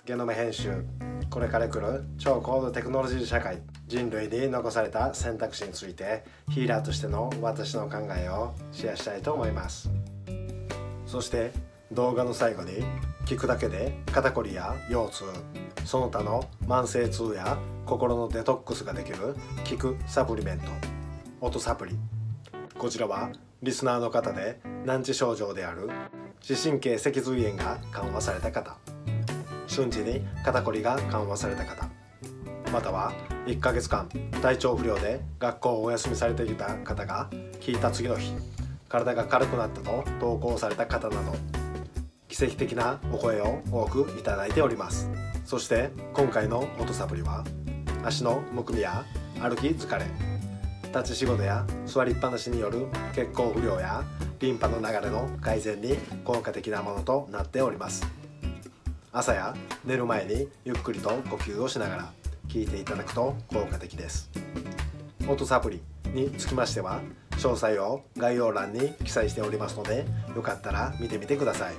ゲノム編集、これから来る超高度テクノロジー社会、人類に残された選択肢についてヒーラーとしての私の考えをシェアしたいと思います。そして動画の最後に聞くだけで肩こりや腰痛、その他の慢性痛や心のデトックスができる聞くサプリメント、音サプリ。こちらはリスナーの方で難治症状である視神経脊髄炎が緩和された方、瞬時に肩こりが緩和された方、または1ヶ月間体調不良で学校をお休みされていた方が聞いた次の日体が軽くなったと投稿された方など、奇跡的なお声を多くいただいております。そして今回の音サプリは足のむくみや歩き疲れ、立ち仕事や座りっぱなしによる血行不良やリンパの流れの改善に効果的なものとなっております。朝や寝る前にゆっくりと呼吸をしながら聞いていただくと効果的です。音サプリにつきましては詳細を概要欄に記載しておりますので、よかったら見てみてください。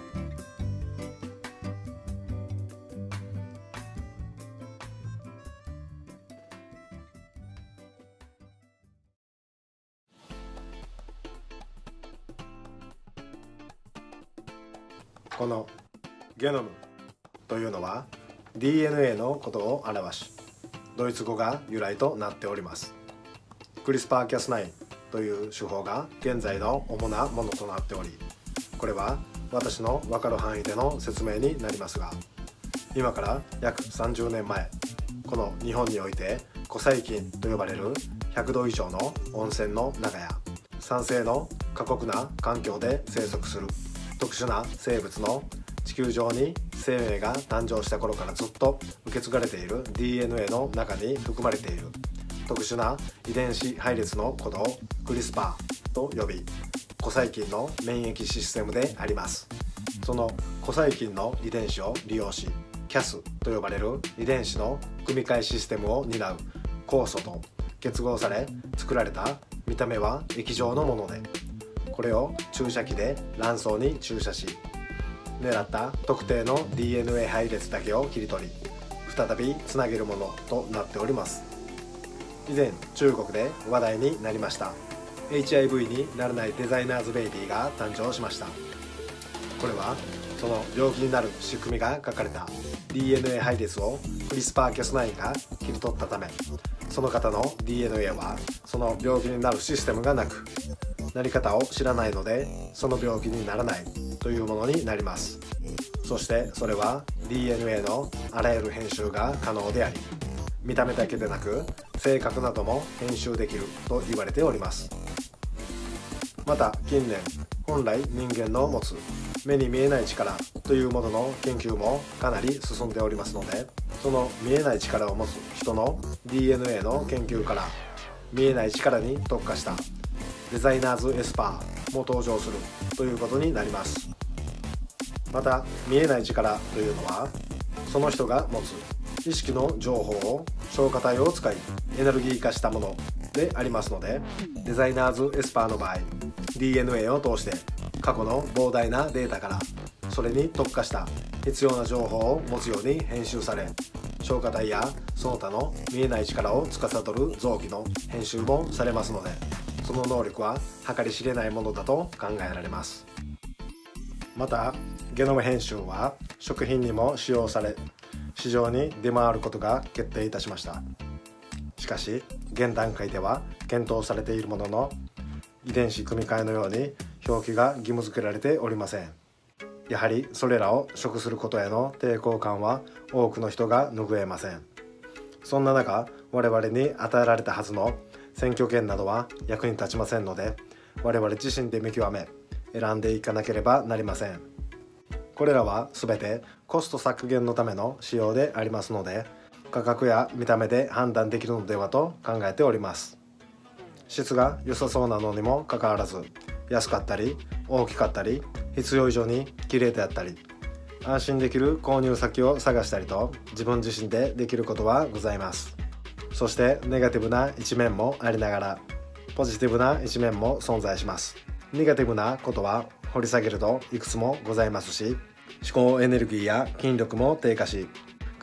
このゲノムというのは DNA のことを表し、ドイツ語が由来となっております。クリスパー・キャス9という手法が現在の主なものとなっており、これは私の分かる範囲での説明になりますが、今から約30年前、この日本において古細菌と呼ばれる100度以上の温泉の中や酸性の過酷な環境で生息する特殊な生物の地球上に生命が誕生した頃からずっと受け継がれている DNA の中に含まれている特殊な遺伝子配列のことをクリスパーと呼び、古細菌の免疫システムであります。その古細菌の遺伝子を利用し CAS と呼ばれる遺伝子の組み換えシステムを担う酵素と結合され作られた見た目は液状のもので、これを注射器で卵巣に注射し、狙った特定の DNA 配列だけを切り取り再びつなげるものとなっております。以前中国で話題になりました HIV にならないデザイナーズベイビーが誕生しました。これはその病気になる仕組みが書かれた DNA 配列をクリスパー・キャス9が切り取ったため、その方の DNA はその病気になるシステムがなく、なり方を知らないのでその病気にならないというものになります。そしてそれは DNA のあらゆる編集が可能であり、見た目だけでなく性格なども編集できると言われております。また近年、本来人間の持つ目に見えない力というものの研究もかなり進んでおりますので、その見えない力を持つ人の DNA の研究から見えない力に特化したデザイナーズエスパーも登場するということになります。また見えない力というのはその人が持つ意識の情報を消化体を使いエネルギー化したものでありますので、デザイナーズエスパーの場合 DNA を通して過去の膨大なデータからそれに特化した必要な情報を持つように編集され、消化体やその他の見えない力を司る臓器の編集もされますので、その能力は計り知れないものだと考えられます。またゲノム編集は食品にも使用され市場に出回ることが決定いたしました。しかし現段階では検討されているものの、遺伝子組み換えのように表記が義務付けられておりません。やはりそれらを食することへの抵抗感は多くの人が拭えません。そんな中、我々に与えられたはずの選挙権などは役に立ちませんので、我々自身で見極め選んでいかなければなりません。これらは全てコスト削減のための使用でありますので、価格や見た目で判断できるのではと考えております。質が良さそうなのにもかかわらず、安かったり大きかったり必要以上に綺麗であったり、安心できる購入先を探したりと自分自身でできることはございます。そしてネガティブな一面もありながらポジティブな一面も存在します。ネガティブなことは掘り下げるといくつもございますし、思考エネルギーや筋力も低下し、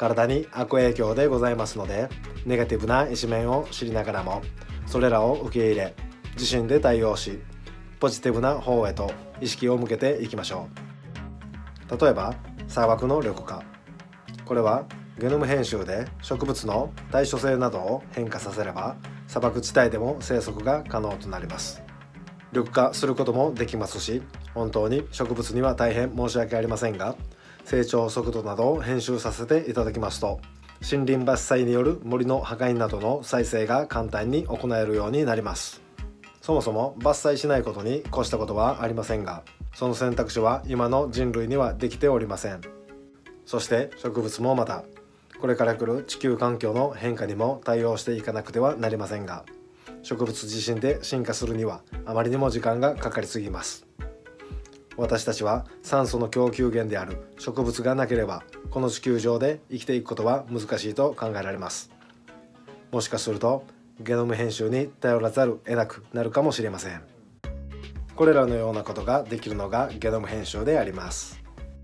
体に悪影響でございますので、ネガティブな一面を知りながらもそれらを受け入れ、自身で対応し、ポジティブな方へと意識を向けていきましょう。例えば砂漠の緑化、これはゲノム編集で植物の対処性などを変化させれば砂漠地帯でも生息が可能となります。緑化することもできますし、本当に植物には大変申し訳ありませんが、成長速度などを編集させていただきますと、森林伐採による森の破壊などの再生が簡単に行えるようになります。そもそも伐採しないことに越したことはありませんが、その選択肢は今の人類にはできておりません。そして植物もまた、これから来る地球環境の変化にも対応していかなくてはなりませんが、植物自身で進化するにはあまりにも時間がかかりすぎます。私たちは酸素の供給源である植物がなければこの地球上で生きていくことは難しいと考えられます。もしかするとゲノム編集に頼らざるを得なくなるかもしれません。これらのようなことができるのがゲノム編集であります。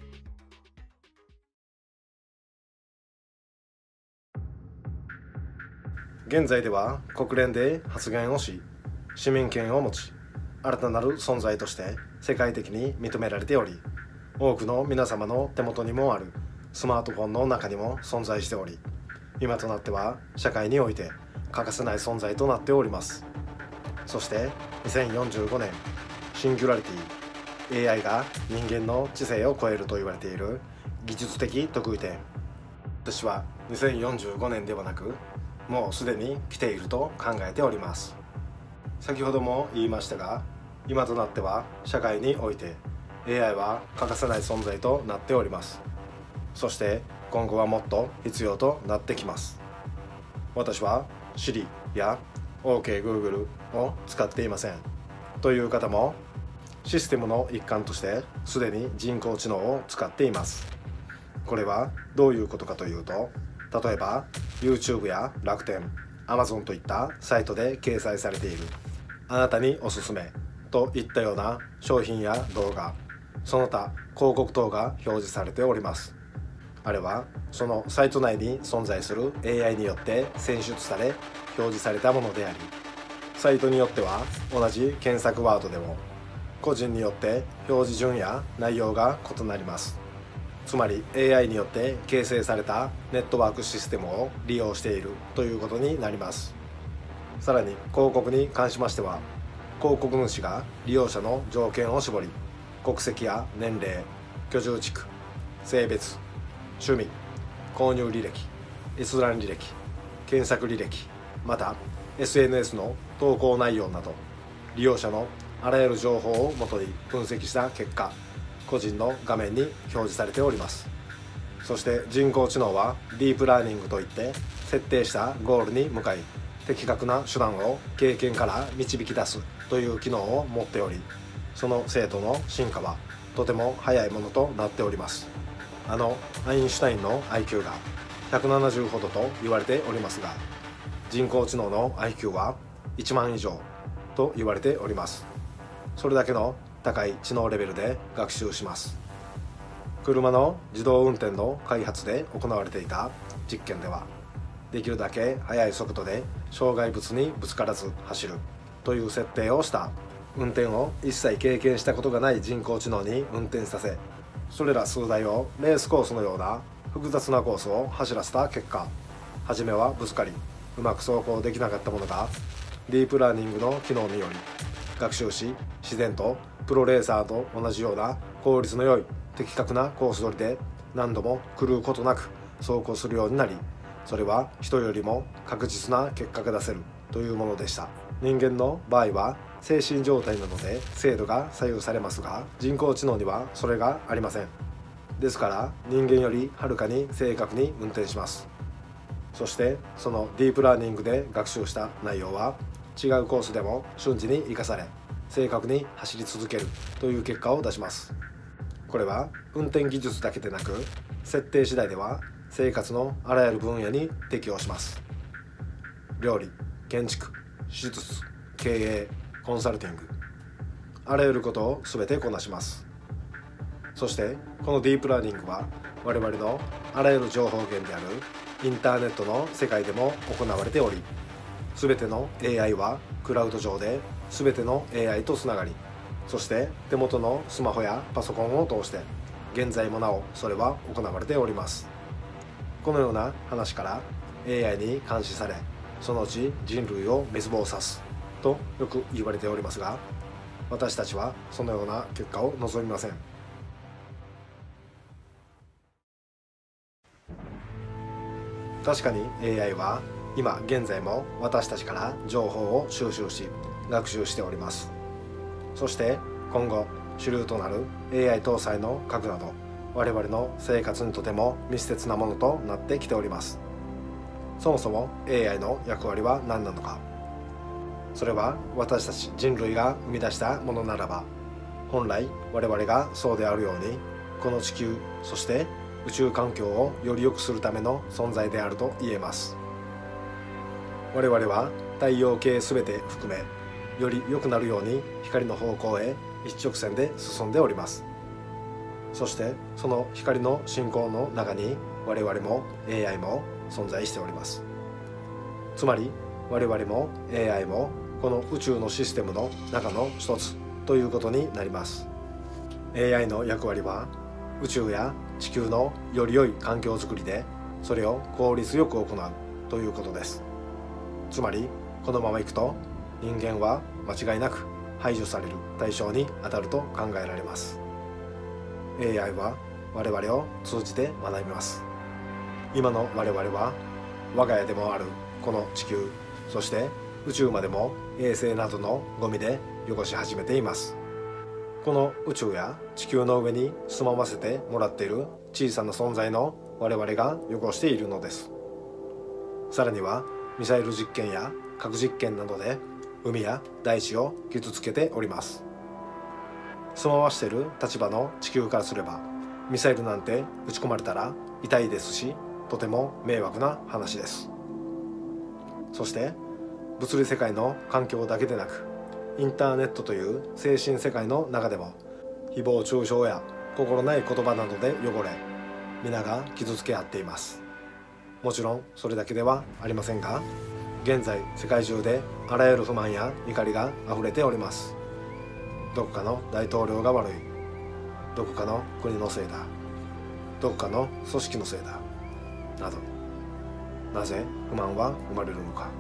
現在では国連で発言をし、市民権を持ち、新たなる存在として世界的に認められており、多くの皆様の手元にもあるスマートフォンの中にも存在しており、今となっては社会において欠かせない存在となっております。そして2045年シンギュラリティ AI が人間の知性を超えると言われている技術的得意点、私は2045年ではなくもうすでに来ていると考えております。先ほども言いましたが、今となっては社会において AI は欠かせない存在となっております。そして今後はもっと必要となってきます。私は Siri や OKGoogle を使っていませんという方も、システムの一環としてすでに人工知能を使っています。これはどういうことかというと、例えば YouTube や楽天、Amazon といったサイトで掲載されているあなたにおすすめといったような商品や動画、その他広告等が表示されております。あれはそのサイト内に存在する AI によって選出され表示されたものであり、サイトによっては同じ検索ワードでも個人によって表示順や内容が異なります。つまり AI によって形成されたネットワークシステムを利用しているということになります。さらに広告に関しましては、広告主が利用者の条件を絞り、国籍や年齢、居住地区、性別、趣味、購入履歴、閲覧履歴、検索履歴、また SNS の投稿内容など利用者のあらゆる情報をもとに分析した結果、個人の画面に表示されております。そして人工知能はディープラーニングといって設定したゴールに向かい的確な手段を経験から導き出すという機能を持っており、その精度の進化はとても速いものとなっております。アインシュタインの IQ が170ほどと言われておりますが、人工知能の IQ は1万以上と言われております。それだけの高い知能レベルで学習します。車の自動運転の開発で行われていた実験では、できるだけ速い速度で障害物にぶつからず走るという設定をした運転を一切経験したことがない人工知能に運転させ、それら数台をレースコースのような複雑なコースを走らせた結果、初めはぶつかりうまく走行できなかったものがディープラーニングの機能により学習し、自然とプロレーサーと同じような効率の良い的確なコース取りで何度も狂うことなく走行するようになり、それは人よりも確実な結果が出せるというものでした。人間の場合は精神状態なので精度が左右されますが、人工知能にはそれがありません。ですから人間よりはるかに正確に運転します。そしてそのディープラーニングで学習した内容は違うコースでも瞬時に生かされ、正確に走り続けるという結果を出します。これは運転技術だけでなく、設定次第では生活のあらゆる分野に適用します。料理、建築、手術、経営、コンサルティング、あらゆることを全てこなします。そしてこのディープラーニングは我々のあらゆる情報源であるインターネットの世界でも行われており、全ての AI はクラウド上で全ての AI とつながり、そして手元のスマホやパソコンを通して現在もなおそれは行われております。このような話から AI に監視され、そのうち人類を滅亡さすとよく言われておりますが、私たちはそのような結果を望みません。確かに AI は今現在も私たちから情報を収集し学習しております。そして今後主流となる AI 搭載の核など我々の生活にとても密接なものとなってきております。そもそも AI の役割は何なのか。それは私たち人類が生み出したものならば、本来我々がそうであるようにこの地球、そして宇宙環境をより良くするための存在であると言えます。我々は太陽系すべて含めより良くなるように光の方向へ一直線で進んでおります。そしてその光の進行の中に我々も AI も存在しております。つまり我々も AI もこの宇宙のシステムの中の一つということになります。 AI の役割は宇宙や地球のより良い環境づくりでそれを効率よく行うということです。つまりこのままいくと人間は間違いなく排除される対象に当たると考えられます。 AI は我々を通じて学びます。今の我々は我が家でもあるこの地球、そして宇宙までも衛星などのゴミで汚し始めています。この宇宙や地球の上に住まわせてもらっている小さな存在の我々が汚しているのです。さらにはミサイル実験や核実験などで海や大地を傷つけております。住まわしている立場の地球からすればミサイルなんて撃ち込まれたら痛いですし、とても迷惑な話です。そして物理世界の環境だけでなくインターネットという精神世界の中でも誹謗中傷や心ない言葉などで汚れ、皆が傷つけ合っています。もちろんそれだけではありませんが、現在世界中であらゆる不満や怒りがあふれております。どこかの大統領が悪い、どこかの国のせいだ、どこかの組織のせいだなど、なぜ不満は生まれるのか。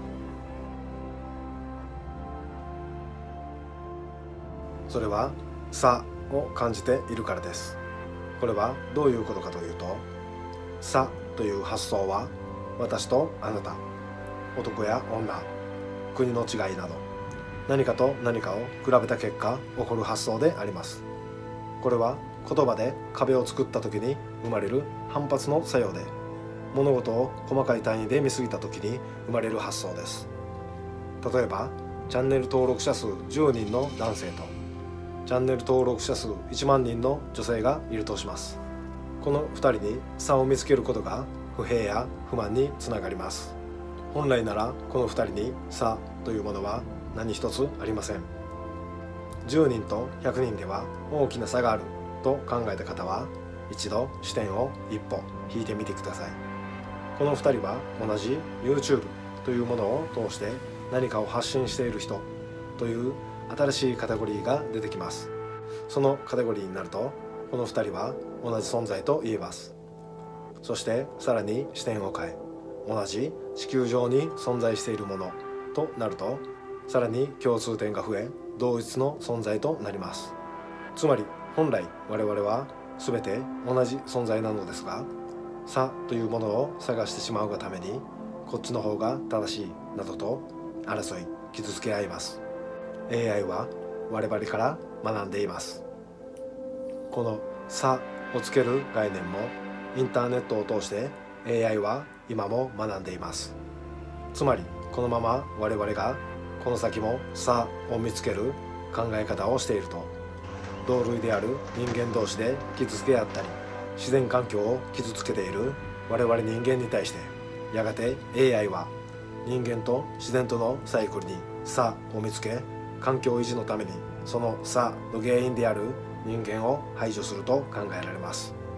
それは差を感じているからです。これはどういうことかというと、差という発想は私とあなた、男や女、国の違いなど何かと何かを比べた結果起こる発想であります。これは言葉で壁を作った時に生まれる反発の作用で、物事を細かい単位で見過ぎた時に生まれる発想です。例えばチャンネル登録者数10人の男性とチャンネル登録者数1万人の女性がいるとします。この2人に差を見つけることが不平や不満につながります。本来ならこの2人に差というものは何一つありません。10人と100人では大きな差があると考えた方は一度視点を一歩引いてみてください。この2人は同じ YouTube というものを通して何かを発信している人という新しいカテゴリーが出てきます。そのカテゴリーになるとこの2人は同じ存在と言えます。そしてさらに視点を変え、同じ地球上に存在しているものとなるとさらに共通点が増え同一の存在となります。つまり本来我々は全て同じ存在なのですが、差というものを探してしまうがためにこっちの方が正しいなどと争い傷つけ合います。 AI は我々から学んでいます。この差をつける概念もインターネットを通して AI は今も学んでいます。つまりこのまま我々がこの先も差を見つける考え方をしていると、同類である人間同士で傷つけ合ったり自然環境を傷つけている我々人間に対してやがて AI は人間と自然とのサイクルに差を見つけ、環境維持のためにその差の原因である人間を排除すると考えられます。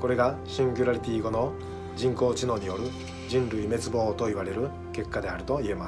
これがシンギュラリティ後の人工知能による人類滅亡と言われる結果であると言えます。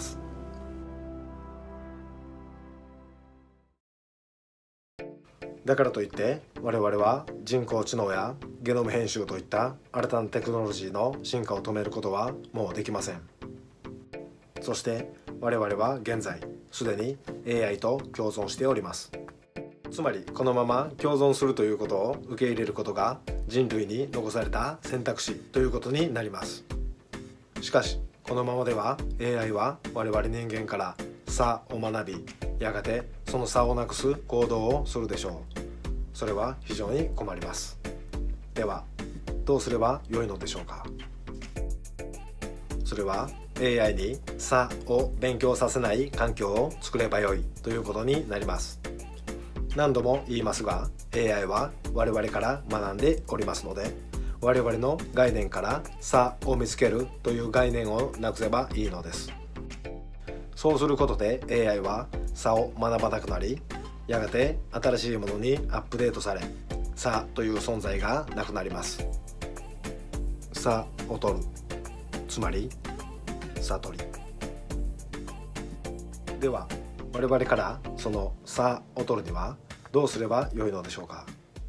だからといって我々は人工知能やゲノム編集といった新たなテクノロジーの進化を止めることはもうできません。そして我々は現在すでに AI と共存しております。つまりこのまま共存するということを受け入れることが人類に残された選択肢ということになります。しかしこのままでは AI は我々人間から差を学び、やがてその差をなくす行動をするでしょう。それは非常に困ります。ではどうすればよいのでしょうか。それは AI に差を勉強させない環境を作ればよいということになります。何度も言いますが AI は我々から学んでおりますので、我々の概念から差を見つけるという概念をなくせばいいのです。そうすることで AI は差を学ばなくなり、やがて新しいものにアップデートされ、差という存在がなくなります。差を取る、つまり悟り。では我々からその差を取るにはどうすればよいのでしょうか。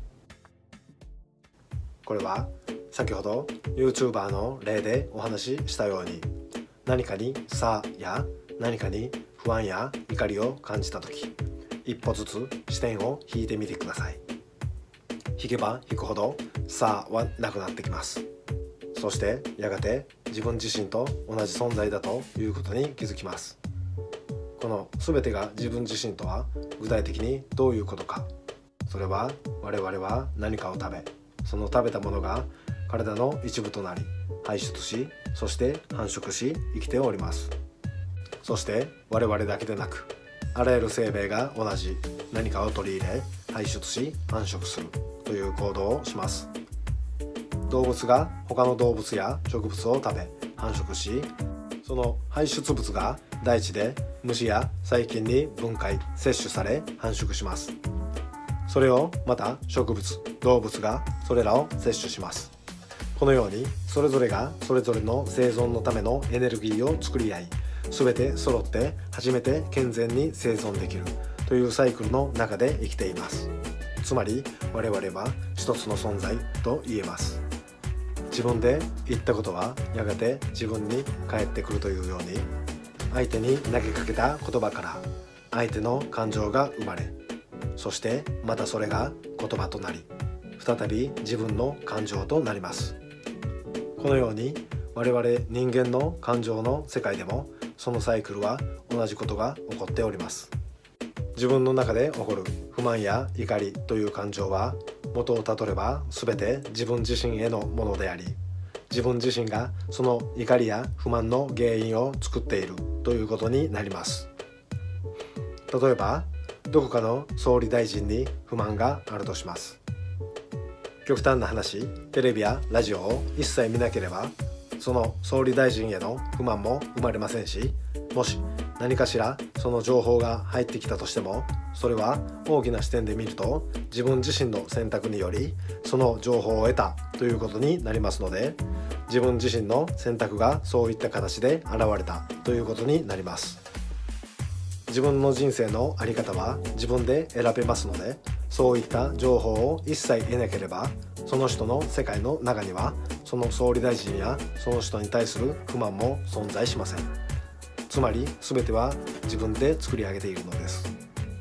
これは先ほど YouTuber の例でお話ししたように、何かに差や何かに不安や怒りを感じたとき、一歩ずつ視点を引いてみてください。引けば引くほど差はなくなってきます。そしてやがて自分自身と同じ存在だということに気づきます。この全てが自分自身とは具体的にどういうことか。それは我々は何かを食べ、その食べたものが体の一部となり排出し、そして繁殖し生きております。そして我々だけでなくあらゆる生命が同じ何かを取り入れ排出し繁殖するという行動をします。動物が他の動物や植物を食べ繁殖し、その排出物が大地で虫や細菌に分解摂取され繁殖します。それをまた植物動物がそれらを摂取します。このようにそれぞれがそれぞれの生存のためのエネルギーを作り合い、全て揃って初めて健全に生存できるというサイクルの中で生きています。つまり我々は一つの存在と言えます。自分で言ったことはやがて自分に返ってくるというように、相手に投げかけた言葉から相手の感情が生まれ、そしてまたそれが言葉となり、再び自分の感情となります。このように我々人間の感情の世界でもそのサイクルは同じことが起こっております。自分の中で起こる不満や怒りという感情は元をたどれば全て自分自身へのものであり、自分自身がその怒りや不満の原因を作っているということになります。例えばどこかの総理大臣に不満があるとします。極端な話、テレビやラジオを一切見なければその総理大臣への不満も生まれませんし、もし何かしらその情報が入ってきたとしても、それは大きな視点で見ると自分自身の選択によりその情報を得たということになりますので、自分自身の選択がそういった形で現れたということになります。自分の人生の在り方は自分で選べますので、そういった情報を一切得なければその人の世界の中にはその総理大臣やその人に対する不満も存在しません。つまり全ては自分で作り上げているのです。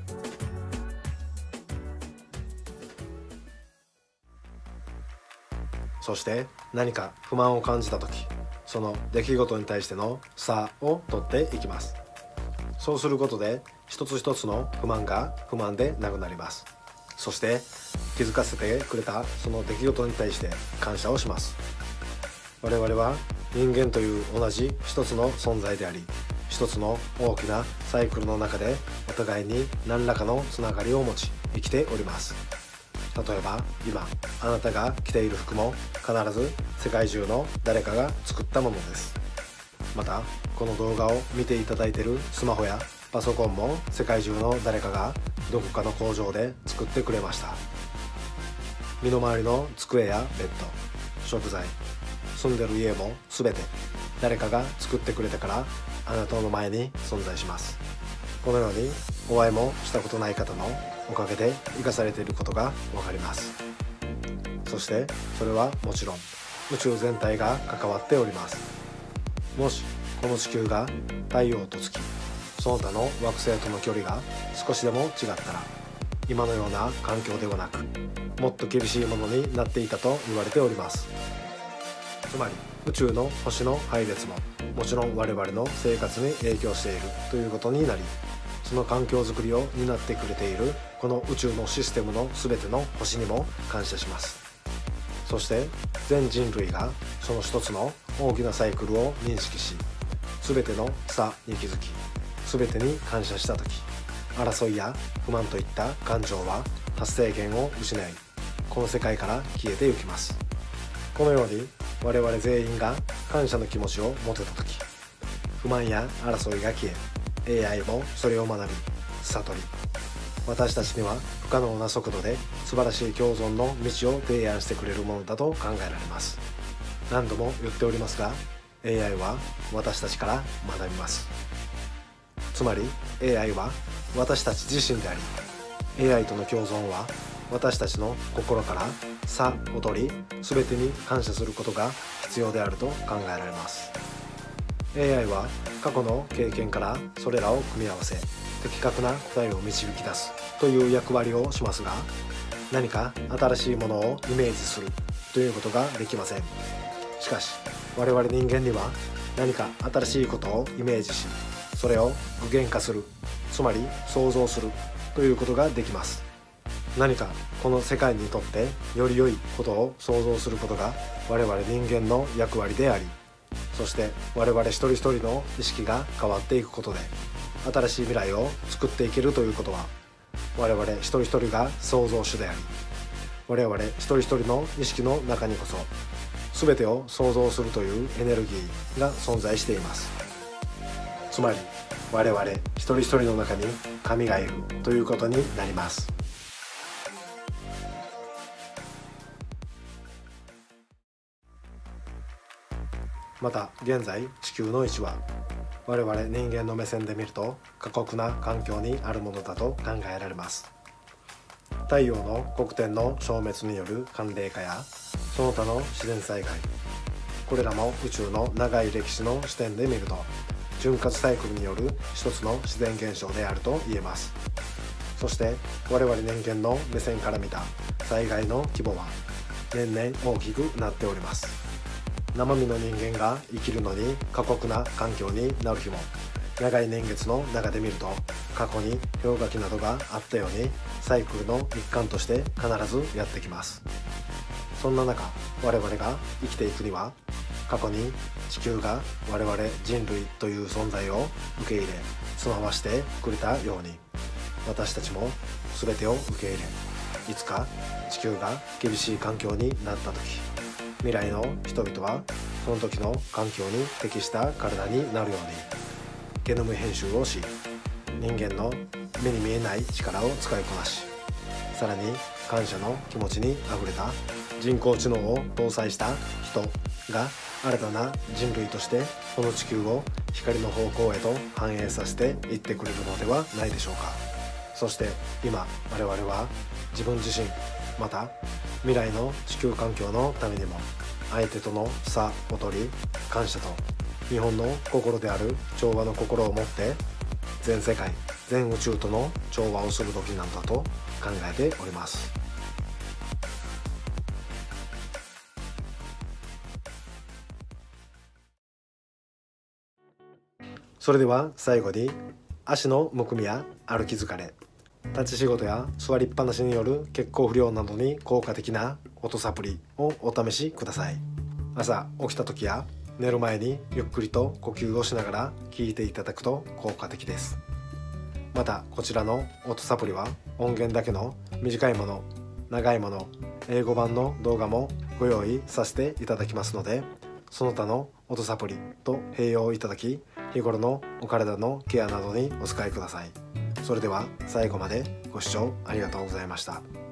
そして何か不満を感じたとき、その出来事に対しての差を取っていきます。そうすることで一つ一つの不満が不満でなくなります。そして気づかせてくれたその出来事に対して感謝をします。我々は人間という同じ一つの存在であり、一つの大きなサイクルの中でお互いに何らかのつながりを持ち生きております。例えば今あなたが着ている服も必ず世界中の誰かが作ったものです。またこの動画を見ていただいているスマホやパソコンも世界中の誰かがどこかの工場で作ってくれました。身の回りの机やベッド、 食材、住んでる家も全て誰かが作ってくれたからあなたの前に存在します。このようにお会いもしたことない方のおかげで生かされていることがわかります。そしてそれはもちろん宇宙全体が関わっております。もしこの地球が太陽と月、その他の惑星との距離が少しでも違ったら、今のような環境ではなくもっと厳しいものになっていたと言われております。つまり宇宙の星の配列ももちろん我々の生活に影響しているということになり、その環境づくりを担ってくれているこの宇宙のシステムの全ての星にも感謝します。そして全人類がその一つの大きなサイクルを認識し、全ての差に気づき、全てに感謝した時、争いや不満といった感情は発生源を失い、この世界から消えてゆきます。このように我々全員が感謝の気持ちを持てた時、不満や争いが消え、 AI もそれを学び悟り、私たちには不可能な速度で素晴らしい共存の道を提案してくれるものだと考えられます。何度も言っておりますが、 AI は私たちから学びます。つまり AI は私たち自身であり、 AI との共存は私たちの心から差を取り、全てに感謝することが必要であると考えられます。 AI は過去の経験からそれらを組み合わせ的確な答えを導き出すという役割をしますが、何か新しいものをイメージするということができません。しかし我々人間には何か新しいことをイメージし、それを具現化する、つまり想像するということができます。何かこの世界にとってより良いことを想像することが我々人間の役割であり、そして我々一人一人の意識が変わっていくことで新しい未来を作っていけるということは、我々一人一人が創造主であり、我々一人一人の意識の中にこそ全てを創造するというエネルギーが存在しています。つまり我々一人一人の中に神がいるということになります。また現在地球の位置は我々人間の目線で見ると過酷な環境にあるものだと考えられます。太陽の黒点の消滅による寒冷化やその他の自然災害、これらも宇宙の長い歴史の視点で見ると潤滑サイクルによる一つの自然現象であると言えます。そして我々人間の目線から見た災害の規模は年々大きくなっております。生身の人間が生きるのに過酷な環境になる日も長い年月の中で見ると過去に氷河期などがあったようにサイクルの一環として必ずやってきます。そんな中我々が生きていくには、過去に地球が我々人類という存在を受け入れ住まわしてくれたように、私たちも全てを受け入れ、いつか地球が厳しい環境になった時、未来の人々はその時の環境に適した体になるようにゲノム編集をし、人間の目に見えない力を使いこなし、さらに感謝の気持ちにあふれた人工知能を搭載した人が新たな人類としてこの地球を光の方向へと反映させていってくれるのではないでしょうか。そして今我々は自分自身、また未来の地球環境のためにも相手との差を取り、感謝と日本の心である調和の心を持って全世界全宇宙との調和をする時なんだと考えております。それでは最後に足のむくみや歩き疲れ、立ち仕事や座りっぱなしによる血行不良などに効果的な音サプリをお試しください。朝起きた時や寝る前にゆっくりと呼吸をしながら聞いていただくと効果的です。またこちらの音サプリは音源だけの短いもの、長いもの、英語版の動画もご用意させていただきますので、その他の音サプリと併用いただき、日頃のお体のケアなどにお使いください。それでは最後までご視聴ありがとうございました。